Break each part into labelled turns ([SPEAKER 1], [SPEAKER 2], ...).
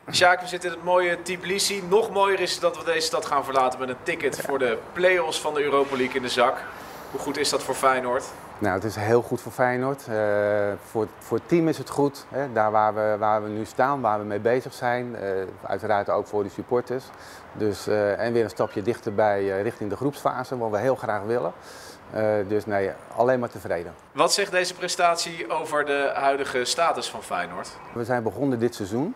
[SPEAKER 1] Sjaak, we zitten in het mooie Tbilisi. Nog mooier is het dat we deze stad gaan verlaten met een ticket voor de play-offs van de Europa League in de zak. Hoe goed is dat voor Feyenoord?
[SPEAKER 2] Nou, het is heel goed voor Feyenoord. Voor het team is het goed. Hè? Daar waar we nu staan, waar we mee bezig zijn. Uiteraard ook voor de supporters. Dus, en weer een stapje dichterbij richting de groepsfase, wat we heel graag willen. Dus nee, alleen maar tevreden.
[SPEAKER 1] Wat zegt deze prestatie over de huidige status van Feyenoord?
[SPEAKER 2] We zijn begonnen dit seizoen.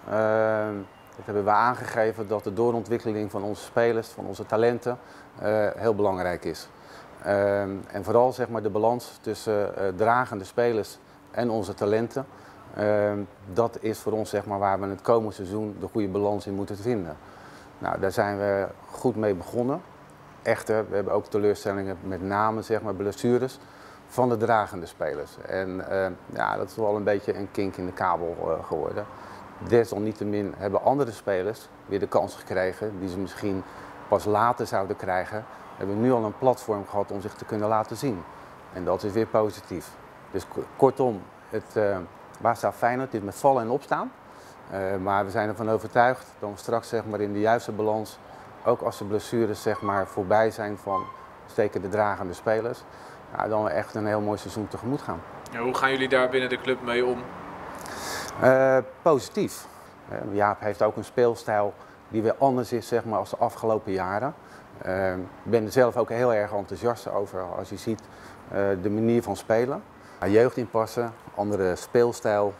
[SPEAKER 2] Dat hebben we aangegeven dat de doorontwikkeling van onze spelers, van onze talenten, heel belangrijk is. En vooral zeg maar, de balans tussen dragende spelers en onze talenten. Dat is voor ons zeg maar, waar we het komende seizoen de goede balans in moeten vinden. Nou, daar zijn we goed mee begonnen. Echter, we hebben ook teleurstellingen, met name zeg maar, blessures van de dragende spelers. En ja, dat is wel een beetje een kink in de kabel geworden. Desalniettemin hebben andere spelers weer de kans gekregen die ze misschien pas later zouden krijgen. We hebben nu al een platform gehad om zich te kunnen laten zien. En dat is weer positief. Dus kortom, waar staat Feyenoord? Dit met vallen en opstaan. Maar we zijn ervan overtuigd dat we straks zeg maar, in de juiste balans, ook als de blessures zeg maar, voorbij zijn van steken de dragende spelers, nou, dan we echt een heel mooi seizoen tegemoet gaan.
[SPEAKER 1] Ja, hoe gaan jullie daar binnen de club mee om?
[SPEAKER 2] Positief. Jaap heeft ook een speelstijl die weer anders is zeg maar, als de afgelopen jaren. Ik ben er zelf ook heel erg enthousiast over als je ziet de manier van spelen. Jeugd inpassen, andere speelstijl.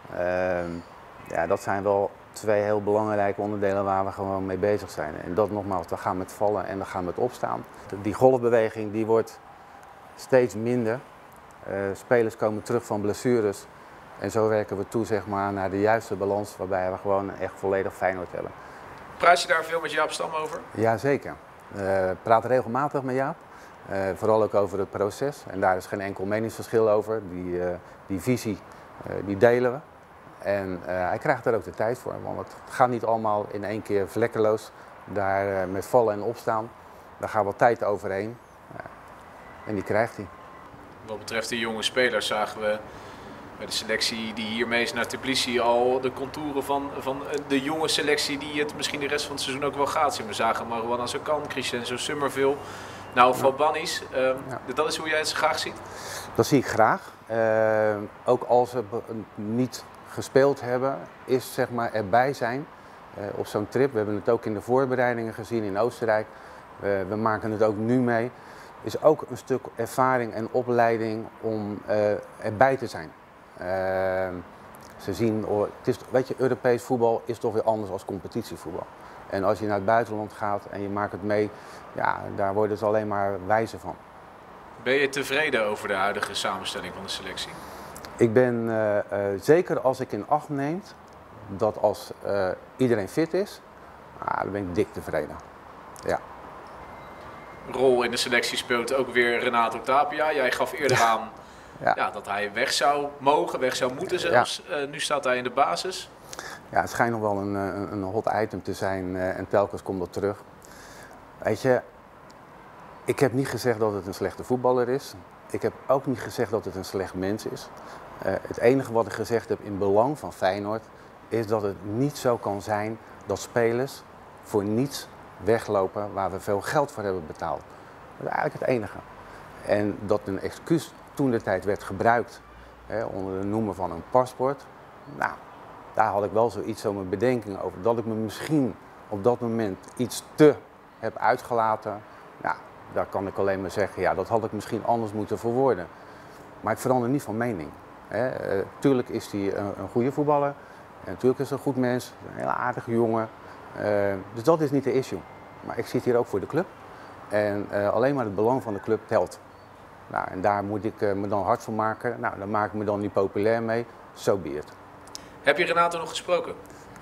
[SPEAKER 2] Ja, dat zijn wel twee heel belangrijke onderdelen waar we gewoon mee bezig zijn. En dat nogmaals, we gaan met vallen en we gaan met opstaan. Die golfbeweging die wordt steeds minder. Spelers komen terug van blessures. En zo werken we toe zeg maar, naar de juiste balans waarbij we gewoon echt volledig Feyenoord hebben.
[SPEAKER 1] Praat je daar veel met Jaap Stam over?
[SPEAKER 2] Jazeker. Ik praat regelmatig met Jaap. Vooral ook over het proces. En daar is geen enkel meningsverschil over. Die visie die delen we. En hij krijgt er ook de tijd voor. Want het gaat niet allemaal in één keer vlekkeloos. Daar met vallen en opstaan. Daar gaat wat tijd overheen. En die krijgt hij.
[SPEAKER 1] Wat betreft de jonge spelers zagen we bij de selectie die hier mee is naar Tbilisi al de contouren van de jonge selectie die het misschien de rest van het seizoen ook wel gaat zien. We zagen Marouane Azarkan, Crescenzo Summerville, nou Valbannis. Dat is hoe jij het graag ziet?
[SPEAKER 2] Dat zie ik graag. Ook als ze niet gespeeld hebben, is zeg maar erbij zijn op zo'n trip. We hebben het ook in de voorbereidingen gezien in Oostenrijk. We maken het ook nu mee. Is ook een stuk ervaring en opleiding om erbij te zijn. Ze zien, het is, weet je, Europees voetbal is toch weer anders dan competitievoetbal. En als je naar het buitenland gaat en je maakt het mee, ja, daar worden ze alleen maar wijzer van.
[SPEAKER 1] Ben je tevreden over de huidige samenstelling van de selectie?
[SPEAKER 2] Ik ben zeker als ik in acht neem dat als iedereen fit is, dan ben ik dik tevreden. Ja.
[SPEAKER 1] Rol in de selectie speelt ook weer Renato Tapia. Jij gaf eerder aan dat hij weg zou mogen, weg zou moeten zelfs. Nu staat hij in de basis.
[SPEAKER 2] Ja, het schijnt nog wel een hot item te zijn en telkens komt dat terug. Weet je, ik heb niet gezegd dat het een slechte voetballer is. Ik heb ook niet gezegd dat het een slecht mens is. Het enige wat ik gezegd heb in belang van Feyenoord is dat het niet zo kan zijn dat spelers voor niets weglopen waar we veel geld voor hebben betaald. Dat is eigenlijk het enige. En dat een excuus toen de tijd werd gebruikt onder de noemer van een paspoort. Nou, daar had ik wel zoiets zo mijn bedenkingen over. Dat ik me misschien op dat moment iets te heb uitgelaten. Nou, daar kan ik alleen maar zeggen, ja, dat had ik misschien anders moeten verwoorden. Maar ik verander niet van mening. Tuurlijk is hij een goede voetballer. En natuurlijk is hij een goed mens, een hele aardige jongen. Dus dat is niet de issue. Maar ik zit hier ook voor de club. En alleen maar het belang van de club telt. Nou, en daar moet ik me dan hard voor maken. Nou, daar maak ik me dan niet populair mee. So be it.
[SPEAKER 1] Heb je Renato nog gesproken?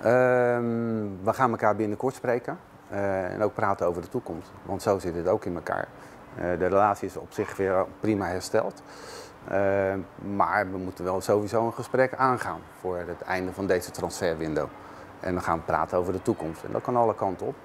[SPEAKER 2] We gaan elkaar binnenkort spreken. En ook praten over de toekomst. Want zo zit het ook in elkaar. De relatie is op zich weer prima hersteld. Maar we moeten wel sowieso een gesprek aangaan voor het einde van deze transferwindow. En dan gaan we praten over de toekomst. En dat kan alle kanten op.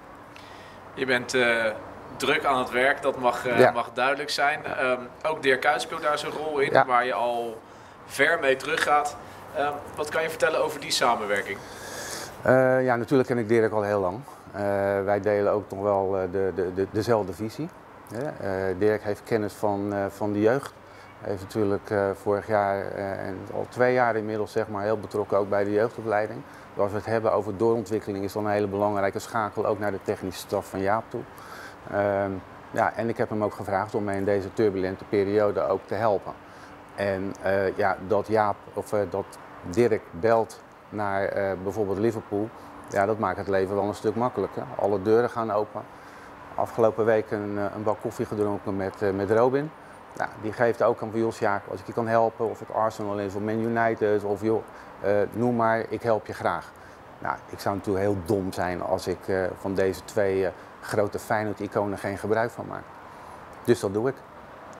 [SPEAKER 1] Je bent druk aan het werk, dat mag duidelijk zijn. Ook Dirk Kuyt speelt daar zijn rol in, waar je al ver mee teruggaat. Wat kan je vertellen over die samenwerking?
[SPEAKER 2] Ja, natuurlijk ken ik Dirk al heel lang. Wij delen ook nog wel dezelfde visie. Dirk heeft kennis van de jeugd. Hij heeft natuurlijk vorig jaar en al 2 jaar inmiddels zeg maar, heel betrokken ook bij de jeugdopleiding. Dus als we het hebben over doorontwikkeling is dat een hele belangrijke schakel ook naar de technische staf van Jaap toe. Ja, en ik heb hem ook gevraagd om mij in deze turbulente periode ook te helpen. En ja, dat Dirk belt naar bijvoorbeeld Liverpool, ja, dat maakt het leven wel een stuk makkelijker. Alle deuren gaan open. Afgelopen week een bak koffie gedronken met Robin. Nou, die geeft ook aan van Jos, ja, als ik je kan helpen, of het Arsenal is of Man United, of joh, noem maar, ik help je graag. Nou, ik zou natuurlijk heel dom zijn als ik van deze 2 grote Feyenoord-iconen geen gebruik van maak. Dus dat doe ik.